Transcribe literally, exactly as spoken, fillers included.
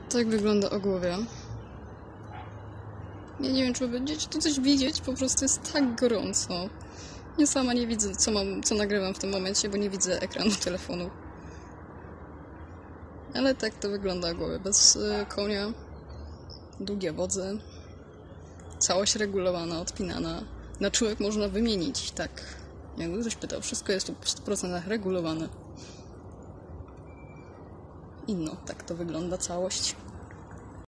Tak wygląda ogłowia. Ja nie wiem, czy będziecie tu coś widzieć, po prostu jest tak gorąco. Ja sama nie widzę, co mam, co nagrywam w tym momencie, bo nie widzę ekranu telefonu. Ale tak to wygląda ogłowia, bez y, konia, długie wodze, całość regulowana, odpinana. Na czółek można wymienić, tak. Jakby ktoś pytał, wszystko jest tu w stu procentach regulowane. I no, tak to wygląda całość.